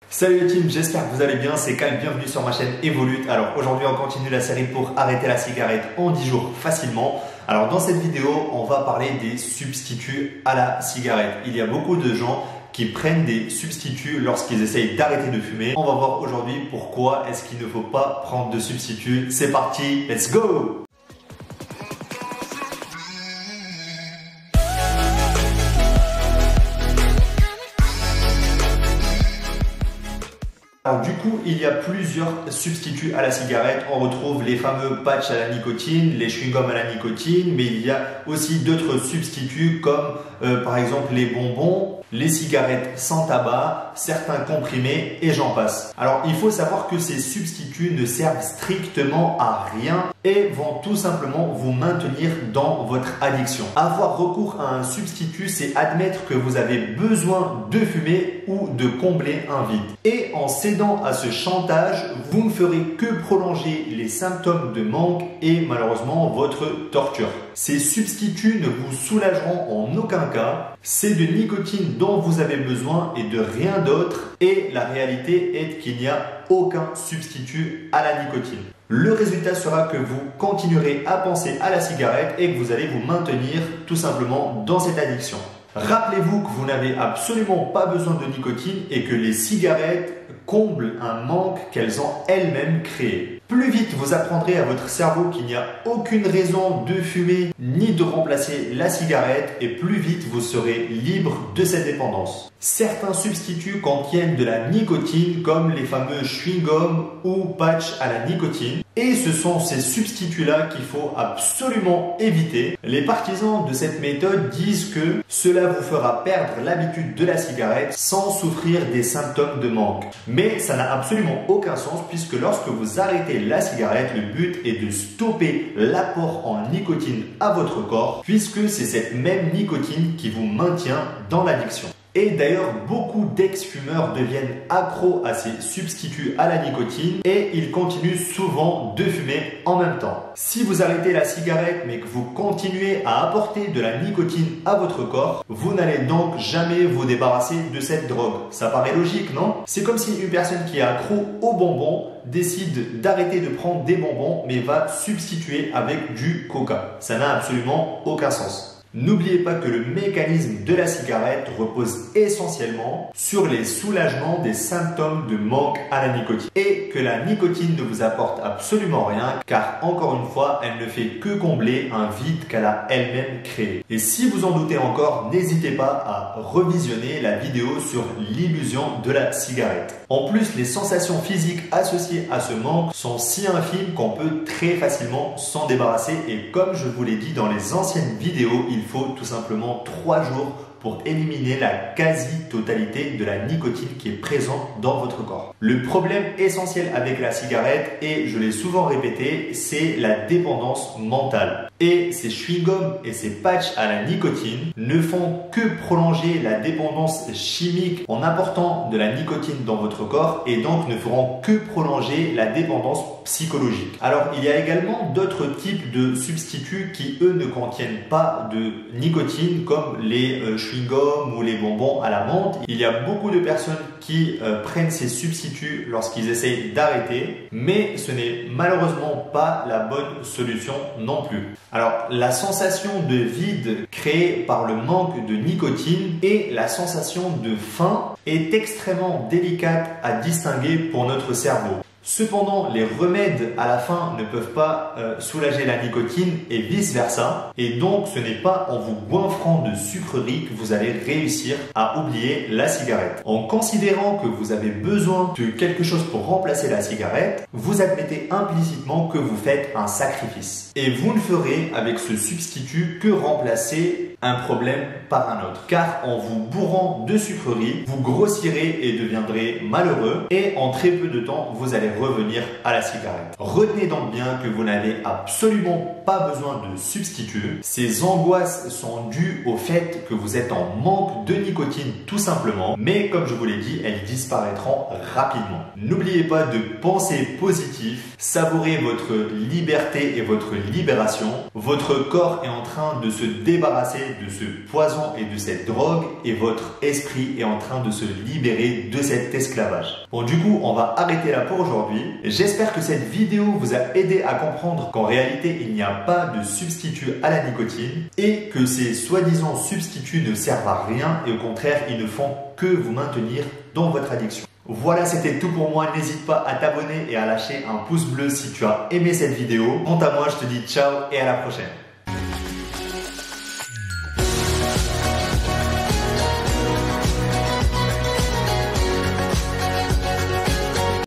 Salut les team, j'espère que vous allez bien, c'est Cal, bienvenue sur ma chaîne Evolute. Alors aujourd'hui on continue la série pour arrêter la cigarette en 10 jours facilement. Alors dans cette vidéo on va parler des substituts à la cigarette. Il y a beaucoup de gens qui prennent des substituts lorsqu'ils essayent d'arrêter de fumer. On va voir aujourd'hui pourquoi est-ce qu'il ne faut pas prendre de substituts. C'est parti, let's go! Alors du coup, il y a plusieurs substituts à la cigarette. On retrouve les fameux patchs à la nicotine, les chewing-gums à la nicotine, mais il y a aussi d'autres substituts comme par exemple les bonbons, les cigarettes sans tabac, certains comprimés et j'en passe. Alors il faut savoir que ces substituts ne servent strictement à rien et vont tout simplement vous maintenir dans votre addiction. Avoir recours à un substitut, c'est admettre que vous avez besoin de fumer ou de combler un vide. Et en cédant à ce chantage, vous ne ferez que prolonger les symptômes de manque et malheureusement votre torture. Ces substituts ne vous soulageront en aucun cas. C'est de nicotine dont vous avez besoin et de rien d'autre. Et la réalité est qu'il n'y a aucun substitut à la nicotine. Le résultat sera que vous continuerez à penser à la cigarette et que vous allez vous maintenir tout simplement dans cette addiction. Rappelez-vous que vous n'avez absolument pas besoin de nicotine et que les cigarettes comblent un manque qu'elles ont elles-mêmes créé. Plus vite vous apprendrez à votre cerveau qu'il n'y a aucune raison de fumer ni de remplacer la cigarette et plus vite vous serez libre de cette dépendance. Certains substituts contiennent de la nicotine comme les fameux chewing-gums ou patchs à la nicotine. Et ce sont ces substituts-là qu'il faut absolument éviter. Les partisans de cette méthode disent que cela vous fera perdre l'habitude de la cigarette sans souffrir des symptômes de manque. Mais ça n'a absolument aucun sens puisque lorsque vous arrêtez la cigarette, le but est de stopper l'apport en nicotine à votre corps puisque c'est cette même nicotine qui vous maintient dans l'addiction. Et d'ailleurs, beaucoup d'ex-fumeurs deviennent accros à ces substituts à la nicotine et ils continuent souvent de fumer en même temps. Si vous arrêtez la cigarette mais que vous continuez à apporter de la nicotine à votre corps, vous n'allez donc jamais vous débarrasser de cette drogue. Ça paraît logique, non? C'est comme si une personne qui est accro aux bonbons décide d'arrêter de prendre des bonbons mais va substituer avec du coca. Ça n'a absolument aucun sens. N'oubliez pas que le mécanisme de la cigarette repose essentiellement sur les soulagements des symptômes de manque à la nicotine et que la nicotine ne vous apporte absolument rien car encore une fois, elle ne fait que combler un vide qu'elle a elle-même créé. Et si vous en doutez encore, n'hésitez pas à revisionner la vidéo sur l'illusion de la cigarette. En plus, les sensations physiques associées à ce manque sont si infimes qu'on peut très facilement s'en débarrasser et comme je vous l'ai dit dans les anciennes vidéos, il faut tout simplement 3 jours pour éliminer la quasi-totalité de la nicotine qui est présente dans votre corps. Le problème essentiel avec la cigarette, et je l'ai souvent répété, c'est la dépendance mentale. Et ces chewing-gums et ces patchs à la nicotine ne font que prolonger la dépendance chimique en apportant de la nicotine dans votre corps et donc ne feront que prolonger la dépendance psychologique. Alors il y a également d'autres types de substituts qui eux ne contiennent pas de nicotine comme les chewing-gums ou les bonbons à la menthe. Il y a beaucoup de personnes qui prennent ces substituts lorsqu'ils essayent d'arrêter, mais ce n'est malheureusement pas la bonne solution non plus. Alors, la sensation de vide créée par le manque de nicotine et la sensation de faim est extrêmement délicate à distinguer pour notre cerveau. Cependant, les remèdes à la faim ne peuvent pas soulager la nicotine et vice versa. Et donc, ce n'est pas en vous goinfrant de sucreries que vous allez réussir à oublier la cigarette. En considérant que vous avez besoin de quelque chose pour remplacer la cigarette, vous admettez implicitement que vous faites un sacrifice. Et vous ne ferez avec ce substitut que remplacer un problème par un autre. Car en vous bourrant de sucreries, vous grossirez et deviendrez malheureux. Et en très peu de temps, vous allez revenir à la cigarette. Retenez donc bien que vous n'avez absolument pas besoin de substitut. Ces angoisses sont dues au fait que vous êtes en manque de nicotine tout simplement. Mais comme je vous l'ai dit, elles disparaîtront rapidement. N'oubliez pas de penser positif, savourez votre liberté et votre libération. Votre corps est en train de se débarrasser de ce poison et de cette drogue et votre esprit est en train de se libérer de cet esclavage. Bon, du coup, on va arrêter là pour aujourd'hui. J'espère que cette vidéo vous a aidé à comprendre qu'en réalité, il n'y a pas de substitut à la nicotine et que ces soi-disant substituts ne servent à rien et au contraire, ils ne font que vous maintenir dans votre addiction. Voilà, c'était tout pour moi. N'hésite pas à t'abonner et à lâcher un pouce bleu si tu as aimé cette vidéo. Quant à moi, je te dis ciao et à la prochaine.